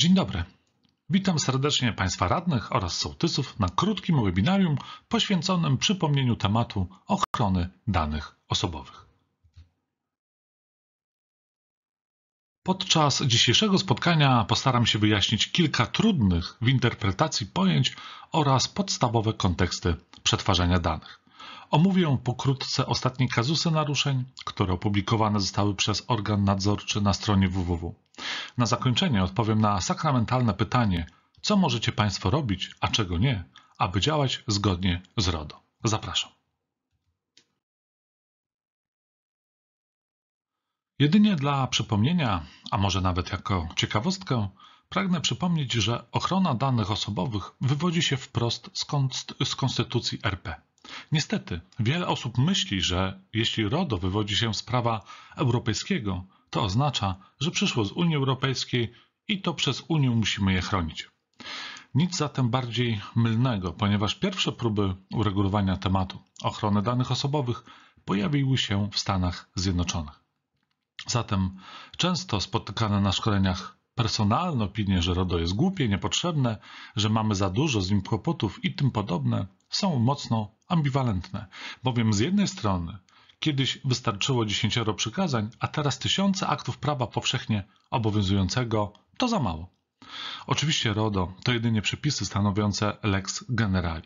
Dzień dobry. Witam serdecznie Państwa radnych oraz sołtysów na krótkim webinarium poświęconym przypomnieniu tematu ochrony danych osobowych. Podczas dzisiejszego spotkania postaram się wyjaśnić kilka trudnych w interpretacji pojęć oraz podstawowe konteksty przetwarzania danych. Omówię pokrótce ostatnie kazusy naruszeń, które opublikowane zostały przez organ nadzorczy na stronie www. Na zakończenie odpowiem na sakramentalne pytanie, co możecie Państwo robić, a czego nie, aby działać zgodnie z RODO. Zapraszam. Jedynie dla przypomnienia, a może nawet jako ciekawostkę, pragnę przypomnieć, że ochrona danych osobowych wywodzi się wprost z Konstytucji RP. Niestety, wiele osób myśli, że jeśli RODO wywodzi się z prawa europejskiego, to oznacza, że przyszło z Unii Europejskiej i to przez Unię musimy je chronić. Nic zatem bardziej mylnego, ponieważ pierwsze próby uregulowania tematu ochrony danych osobowych pojawiły się w Stanach Zjednoczonych. Zatem często spotykane na szkoleniach personalne opinie, że RODO jest głupie, niepotrzebne, że mamy za dużo z nim kłopotów i tym podobne, są mocno ambiwalentne, bowiem z jednej strony kiedyś wystarczyło 10 przykazań, a teraz tysiące aktów prawa powszechnie obowiązującego to za mało. Oczywiście RODO to jedynie przepisy stanowiące lex generali.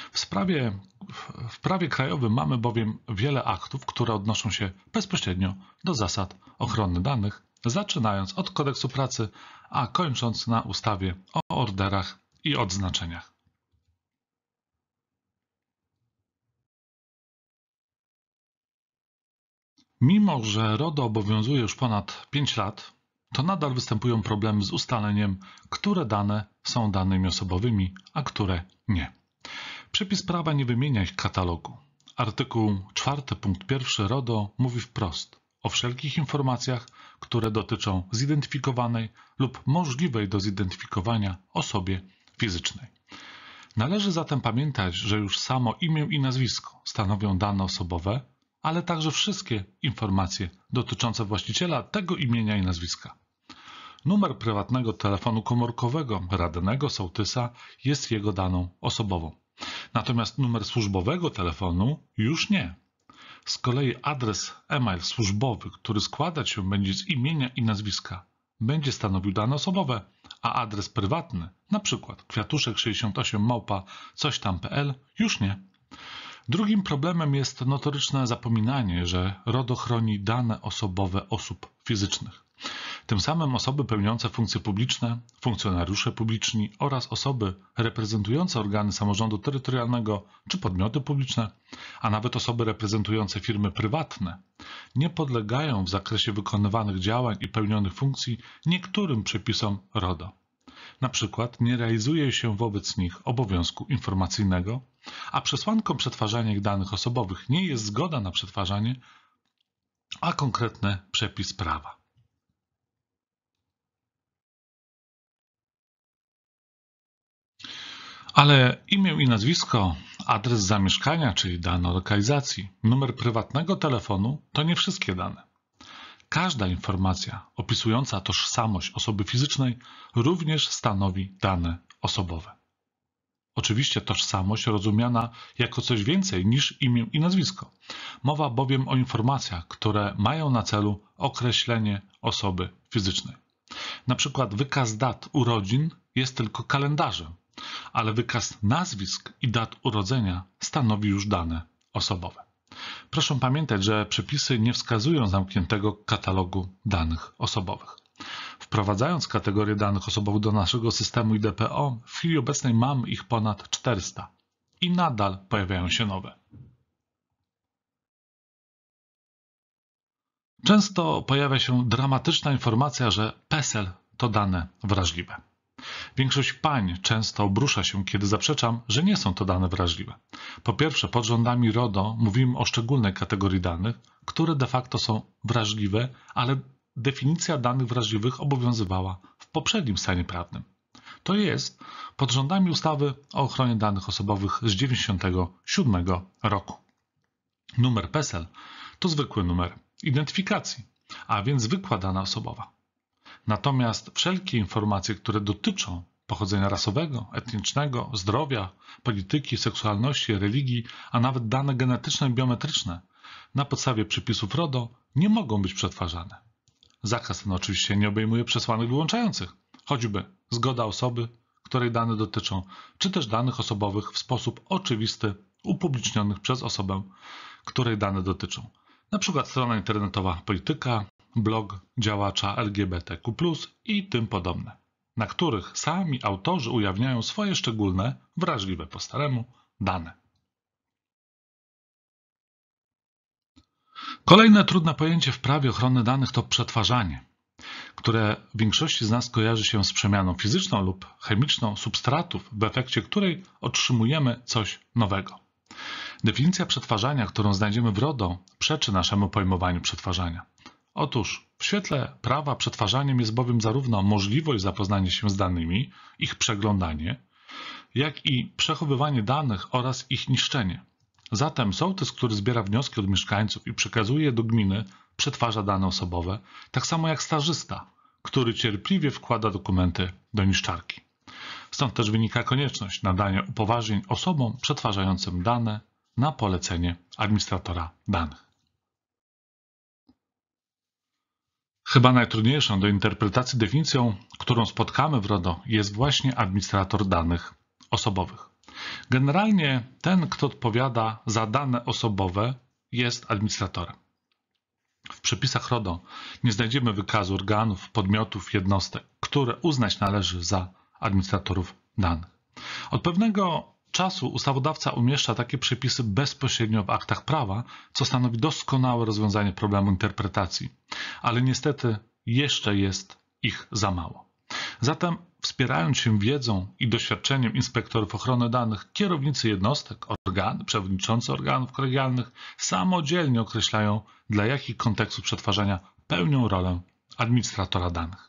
W prawie krajowym mamy bowiem wiele aktów, które odnoszą się bezpośrednio do zasad ochrony danych, zaczynając od kodeksu pracy, a kończąc na ustawie o orderach i odznaczeniach. Mimo że RODO obowiązuje już ponad 5 lat, to nadal występują problemy z ustaleniem, które dane są danymi osobowymi, a które nie. Przepis prawa nie wymienia ich katalogu. Artykuł 4 punkt 1 RODO mówi wprost o wszelkich informacjach, które dotyczą zidentyfikowanej lub możliwej do zidentyfikowania osobie fizycznej. Należy zatem pamiętać, że już samo imię i nazwisko stanowią dane osobowe, ale także wszystkie informacje dotyczące właściciela tego imienia i nazwiska. Numer prywatnego telefonu komórkowego radnego sołtysa jest jego daną osobową. Natomiast numer służbowego telefonu już nie. Z kolei adres e-mail służbowy, który składać się będzie z imienia i nazwiska, będzie stanowił dane osobowe, a adres prywatny, np. kwiatuszek68@cośtam.pl, już nie. Drugim problemem jest notoryczne zapominanie, że RODO chroni dane osobowe osób fizycznych. Tym samym osoby pełniące funkcje publiczne, funkcjonariusze publiczni oraz osoby reprezentujące organy samorządu terytorialnego czy podmioty publiczne, a nawet osoby reprezentujące firmy prywatne, nie podlegają w zakresie wykonywanych działań i pełnionych funkcji niektórym przepisom RODO. Na przykład nie realizuje się wobec nich obowiązku informacyjnego, a przesłanką przetwarzania ich danych osobowych nie jest zgoda na przetwarzanie, a konkretny przepis prawa. Ale imię i nazwisko, adres zamieszkania, czyli dane o lokalizacji, numer prywatnego telefonu to nie wszystkie dane. Każda informacja opisująca tożsamość osoby fizycznej również stanowi dane osobowe. Oczywiście tożsamość rozumiana jako coś więcej niż imię i nazwisko. Mowa bowiem o informacjach, które mają na celu określenie osoby fizycznej. Na przykład wykaz dat urodzin jest tylko kalendarzem, ale wykaz nazwisk i dat urodzenia stanowi już dane osobowe. Proszę pamiętać, że przepisy nie wskazują zamkniętego katalogu danych osobowych. Wprowadzając kategorię danych osobowych do naszego systemu IDPO, w chwili obecnej mamy ich ponad 400 i nadal pojawiają się nowe. Często pojawia się dramatyczna informacja, że PESEL to dane wrażliwe. Większość pań często obrusza się, kiedy zaprzeczam, że nie są to dane wrażliwe. Po pierwsze, pod rządami RODO mówimy o szczególnej kategorii danych, które de facto są wrażliwe, ale definicja danych wrażliwych obowiązywała w poprzednim stanie prawnym. To jest pod rządami ustawy o ochronie danych osobowych z 1997 roku. Numer PESEL to zwykły numer identyfikacji, a więc zwykła dana osobowa. Natomiast wszelkie informacje, które dotyczą pochodzenia rasowego, etnicznego, zdrowia, polityki, seksualności, religii, a nawet dane genetyczne i biometryczne na podstawie przepisów RODO nie mogą być przetwarzane. Zakaz ten oczywiście nie obejmuje przesłanek wyłączających, choćby zgoda osoby, której dane dotyczą, czy też danych osobowych w sposób oczywisty upublicznionych przez osobę, której dane dotyczą. Na przykład strona internetowa polityka, blog działacza LGBTQ+, i tym podobne, na których sami autorzy ujawniają swoje szczególne, wrażliwe po staremu, dane. Kolejne trudne pojęcie w prawie ochrony danych to przetwarzanie, które większości z nas kojarzy się z przemianą fizyczną lub chemiczną substratów, w efekcie której otrzymujemy coś nowego. Definicja przetwarzania, którą znajdziemy w RODO, przeczy naszemu pojmowaniu przetwarzania. Otóż w świetle prawa przetwarzaniem jest bowiem zarówno możliwość zapoznania się z danymi, ich przeglądanie, jak i przechowywanie danych oraz ich niszczenie. Zatem sołtys, który zbiera wnioski od mieszkańców i przekazuje je do gminy, przetwarza dane osobowe, tak samo jak stażysta, który cierpliwie wkłada dokumenty do niszczarki. Stąd też wynika konieczność nadania upoważnień osobom przetwarzającym dane na polecenie administratora danych. Chyba najtrudniejszą do interpretacji definicją, którą spotkamy w RODO, jest właśnie administrator danych osobowych. Generalnie ten, kto odpowiada za dane osobowe, jest administratorem. W przepisach RODO nie znajdziemy wykazu organów, podmiotów, jednostek, które uznać należy za administratorów danych. Od pewnego czasu ustawodawca umieszcza takie przepisy bezpośrednio w aktach prawa, co stanowi doskonałe rozwiązanie problemu interpretacji, ale niestety jeszcze jest ich za mało. Zatem wspierając się wiedzą i doświadczeniem inspektorów ochrony danych, kierownicy jednostek, organy, przewodniczący organów kolegialnych samodzielnie określają, dla jakich kontekstów przetwarzania pełnią rolę administratora danych.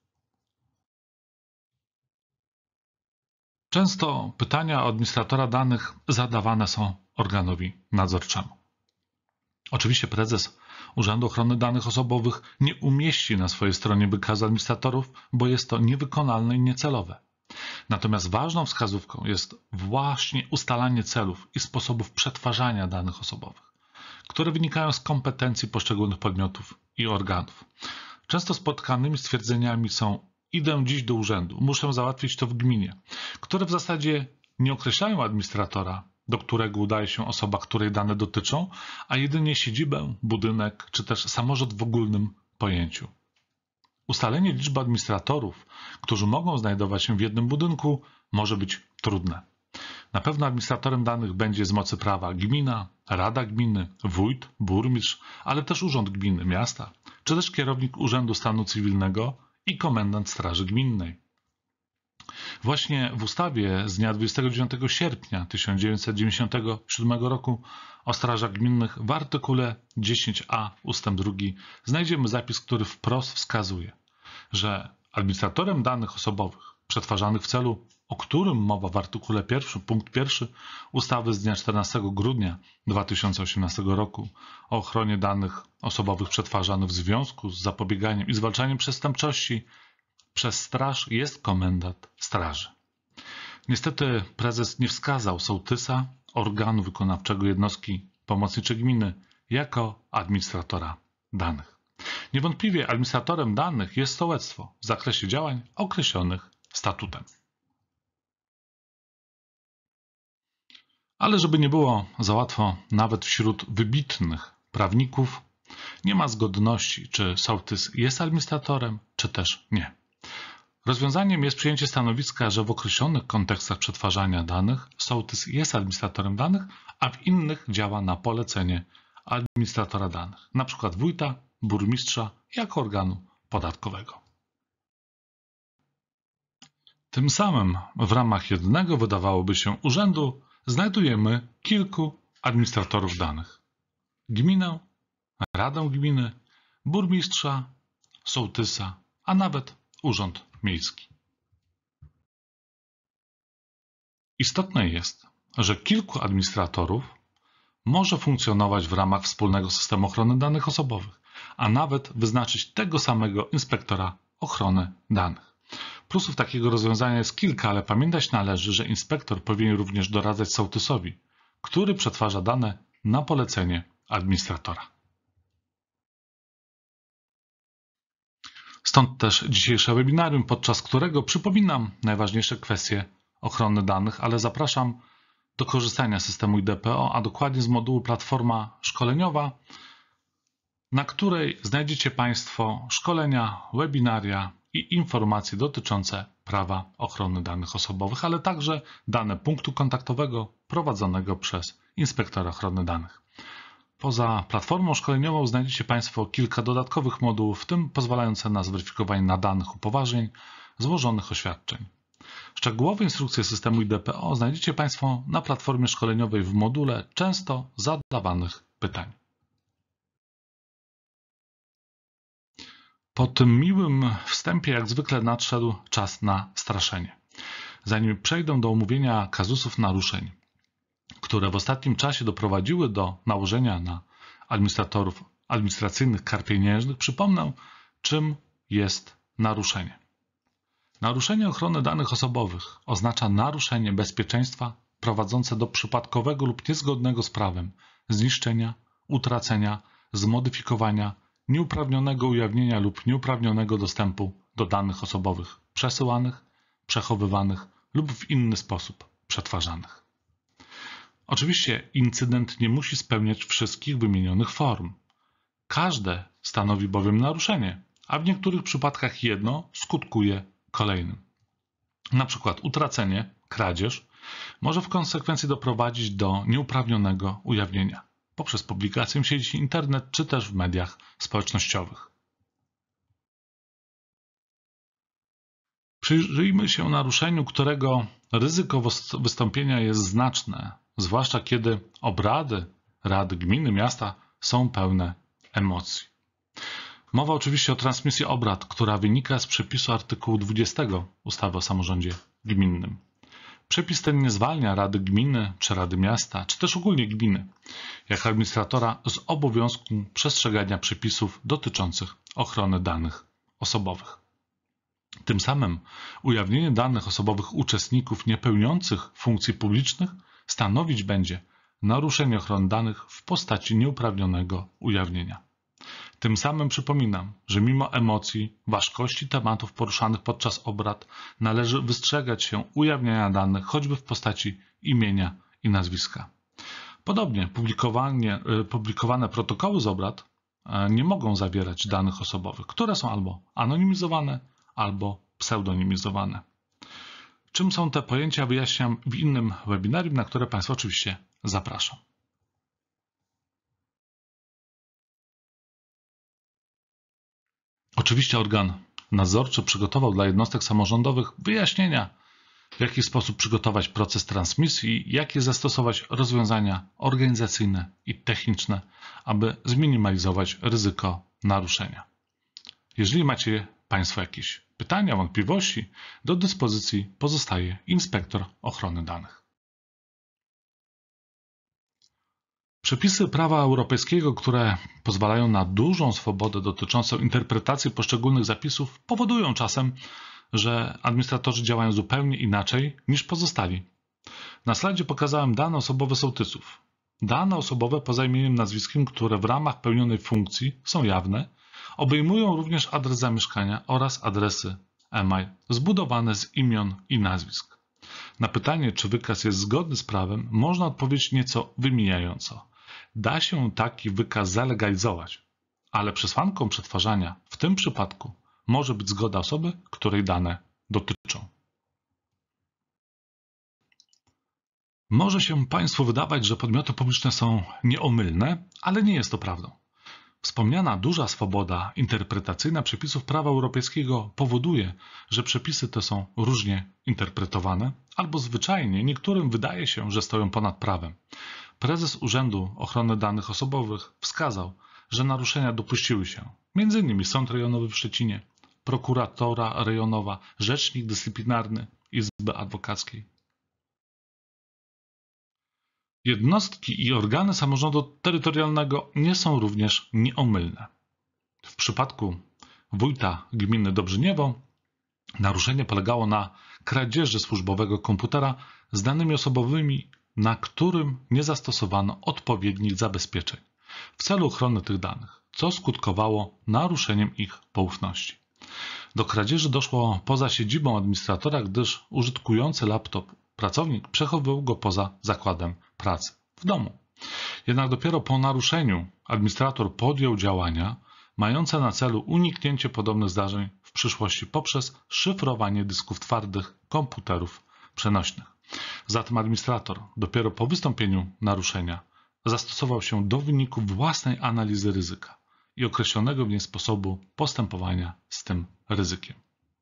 Często pytania o administratora danych zadawane są organowi nadzorczemu. Oczywiście prezes Urzędu Ochrony Danych Osobowych nie umieści na swojej stronie wykazu administratorów, bo jest to niewykonalne i niecelowe. Natomiast ważną wskazówką jest właśnie ustalanie celów i sposobów przetwarzania danych osobowych, które wynikają z kompetencji poszczególnych podmiotów i organów. Często spotkanymi stwierdzeniami są: idę dziś do urzędu, muszę załatwić to w gminie, które w zasadzie nie określają administratora, do którego udaje się osoba, której dane dotyczą, a jedynie siedzibę, budynek czy też samorząd w ogólnym pojęciu. Ustalenie liczby administratorów, którzy mogą znajdować się w jednym budynku, może być trudne. Na pewno administratorem danych będzie z mocy prawa gmina, rada gminy, wójt, burmistrz, ale też urząd gminy, miasta, czy też kierownik Urzędu Stanu Cywilnego i komendant Straży Gminnej. Właśnie w ustawie z dnia 29 sierpnia 1997 roku o strażach gminnych w artykule 10a ust. 2 znajdziemy zapis, który wprost wskazuje, że administratorem danych osobowych przetwarzanych w celu, o którym mowa w artykule 1 punkt 1 ustawy z dnia 14 grudnia 2018 roku o ochronie danych osobowych przetwarzanych w związku z zapobieganiem i zwalczaniem przestępczości przez straż jest komendant straży. Niestety prezes nie wskazał sołtysa, organu wykonawczego jednostki pomocniczej gminy, jako administratora danych. Niewątpliwie administratorem danych jest sołectwo w zakresie działań określonych statutem. Ale żeby nie było za łatwo, nawet wśród wybitnych prawników nie ma zgodności, czy sołtys jest administratorem, czy też nie. Rozwiązaniem jest przyjęcie stanowiska, że w określonych kontekstach przetwarzania danych sołtys jest administratorem danych, a w innych działa na polecenie administratora danych, np. wójta, burmistrza jako organu podatkowego. Tym samym w ramach jednego, wydawałoby się, urzędu znajdujemy kilku administratorów danych: gminę, radę gminy, burmistrza, sołtysa, a nawet urząd miejski. Istotne jest, że kilku administratorów może funkcjonować w ramach wspólnego systemu ochrony danych osobowych, a nawet wyznaczyć tego samego inspektora ochrony danych. Plusów takiego rozwiązania jest kilka, ale pamiętać należy, że inspektor powinien również doradzać sołtysowi, który przetwarza dane na polecenie administratora. Stąd też dzisiejsze webinarium, podczas którego przypominam najważniejsze kwestie ochrony danych, ale zapraszam do korzystania z systemu IDPO, a dokładnie z modułu Platforma Szkoleniowa, na której znajdziecie Państwo szkolenia, webinaria i informacje dotyczące prawa ochrony danych osobowych, ale także dane punktu kontaktowego prowadzonego przez inspektora ochrony danych. Poza platformą szkoleniową znajdziecie Państwo kilka dodatkowych modułów, w tym pozwalające na zweryfikowanie nadanych upoważnień, złożonych oświadczeń. Szczegółowe instrukcje systemu IDPO znajdziecie Państwo na platformie szkoleniowej w module często zadawanych pytań. Po tym miłym wstępie jak zwykle nadszedł czas na straszenie. Zanim przejdę do omówienia kazusów naruszeń, które w ostatnim czasie doprowadziły do nałożenia na administratorów administracyjnych kar pieniężnych, przypomnę, czym jest naruszenie. Naruszenie ochrony danych osobowych oznacza naruszenie bezpieczeństwa prowadzące do przypadkowego lub niezgodnego z prawem zniszczenia, utracenia, zmodyfikowania, nieuprawnionego ujawnienia lub nieuprawnionego dostępu do danych osobowych przesyłanych, przechowywanych lub w inny sposób przetwarzanych. Oczywiście incydent nie musi spełniać wszystkich wymienionych form. Każde stanowi bowiem naruszenie, a w niektórych przypadkach jedno skutkuje kolejnym. Na przykład utracenie, kradzież, może w konsekwencji doprowadzić do nieuprawnionego ujawnienia poprzez publikację w sieci internet czy też w mediach społecznościowych. Przyjrzyjmy się naruszeniu, którego ryzyko wystąpienia jest znaczne, zwłaszcza kiedy obrady Rady Gminy, Miasta są pełne emocji. Mowa oczywiście o transmisji obrad, która wynika z przepisu artykułu 20 ustawy o samorządzie gminnym. Przepis ten nie zwalnia Rady Gminy, czy Rady Miasta, czy też ogólnie gminy, jak administratora z obowiązku przestrzegania przepisów dotyczących ochrony danych osobowych. Tym samym ujawnienie danych osobowych uczestników niepełniących funkcji publicznych stanowić będzie naruszenie ochrony danych w postaci nieuprawnionego ujawnienia. Tym samym przypominam, że mimo emocji, ważkości tematów poruszanych podczas obrad należy wystrzegać się ujawniania danych choćby w postaci imienia i nazwiska. Podobnie publikowane protokoły z obrad nie mogą zawierać danych osobowych, które są albo anonimizowane, albo pseudonimizowane. Czym są te pojęcia, wyjaśniam w innym webinarium, na które Państwa oczywiście zapraszam. Oczywiście organ nadzorczy przygotował dla jednostek samorządowych wyjaśnienia, w jaki sposób przygotować proces transmisji i jakie zastosować rozwiązania organizacyjne i techniczne, aby zminimalizować ryzyko naruszenia. Jeżeli macie Państwo jakieś pytania, wątpliwości, do dyspozycji pozostaje inspektor ochrony danych. Przepisy prawa europejskiego, które pozwalają na dużą swobodę dotyczącą interpretacji poszczególnych zapisów, powodują czasem, że administratorzy działają zupełnie inaczej niż pozostali. Na slajdzie pokazałem dane osobowe sołtysów. Dane osobowe poza imieniem, nazwiskiem, które w ramach pełnionej funkcji są jawne, obejmują również adres zamieszkania oraz adresy e-mail zbudowane z imion i nazwisk. Na pytanie, czy wykaz jest zgodny z prawem, można odpowiedzieć nieco wymijająco. Da się taki wykaz zalegalizować, ale przesłanką przetwarzania w tym przypadku może być zgoda osoby, której dane dotyczą. Może się Państwu wydawać, że podmioty publiczne są nieomylne, ale nie jest to prawdą. Wspomniana duża swoboda interpretacyjna przepisów prawa europejskiego powoduje, że przepisy te są różnie interpretowane, albo zwyczajnie niektórym wydaje się, że stoją ponad prawem. Prezes Urzędu Ochrony Danych Osobowych wskazał, że naruszenia dopuściły się m.in. Sąd Rejonowy w Szczecinie, prokuratora rejonowa, rzecznik dyscyplinarny Izby Adwokackiej. Jednostki i organy samorządu terytorialnego nie są również nieomylne. W przypadku wójta gminy Dobrzyniewo naruszenie polegało na kradzieży służbowego komputera z danymi osobowymi, na którym nie zastosowano odpowiednich zabezpieczeń w celu ochrony tych danych, co skutkowało naruszeniem ich poufności. Do kradzieży doszło poza siedzibą administratora, gdyż użytkujący laptop pracownik przechowywał go poza zakładem pracy, w domu. Jednak dopiero po naruszeniu administrator podjął działania mające na celu uniknięcie podobnych zdarzeń w przyszłości poprzez szyfrowanie dysków twardych komputerów przenośnych. Zatem administrator dopiero po wystąpieniu naruszenia zastosował się do wyników własnej analizy ryzyka i określonego w niej sposobu postępowania z tym ryzykiem.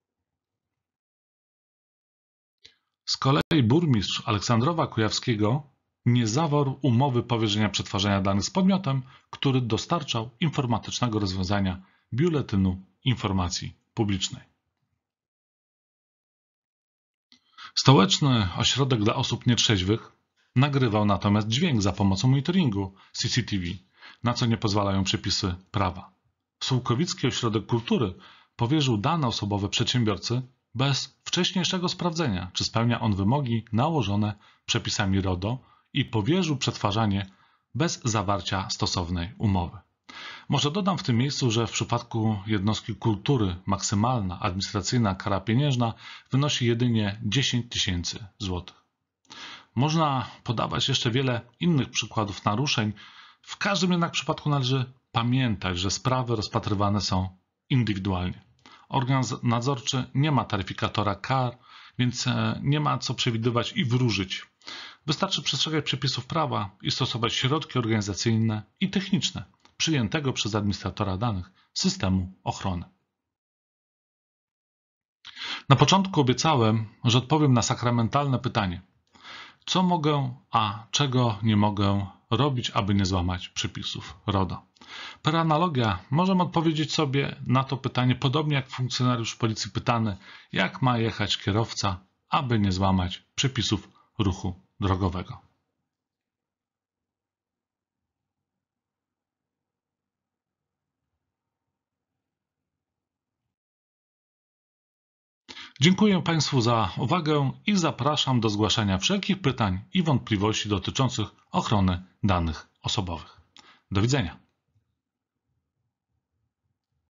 Z kolei burmistrz Aleksandrowa Kujawskiego nie zawarł umowy powierzenia przetwarzania danych z podmiotem, który dostarczał informatycznego rozwiązania Biuletynu Informacji Publicznej. Stołeczny Ośrodek dla Osób Nietrzeźwych nagrywał natomiast dźwięk za pomocą monitoringu CCTV, na co nie pozwalają przepisy prawa. Sułkowicki Ośrodek Kultury powierzył dane osobowe przedsiębiorcy bez wcześniejszego sprawdzenia, czy spełnia on wymogi nałożone przepisami RODO i powierzył przetwarzanie bez zawarcia stosownej umowy. Może dodam w tym miejscu, że w przypadku jednostki kultury maksymalna administracyjna kara pieniężna wynosi jedynie 10 000 złotych. Można podawać jeszcze wiele innych przykładów naruszeń. W każdym jednak przypadku należy pamiętać, że sprawy rozpatrywane są indywidualnie. Organ nadzorczy nie ma taryfikatora kar, więc nie ma co przewidywać i wróżyć. Wystarczy przestrzegać przepisów prawa i stosować środki organizacyjne i techniczne przyjętego przez administratora danych systemu ochrony. Na początku obiecałem, że odpowiem na sakramentalne pytanie: co mogę, a czego nie mogę robić, aby nie złamać przepisów RODO? Per analogia możemy odpowiedzieć sobie na to pytanie podobnie jak funkcjonariusz policji pytany, jak ma jechać kierowca, aby nie złamać przepisów ruchu drogowego. Dziękuję Państwu za uwagę i zapraszam do zgłaszania wszelkich pytań i wątpliwości dotyczących ochrony danych osobowych. Do widzenia.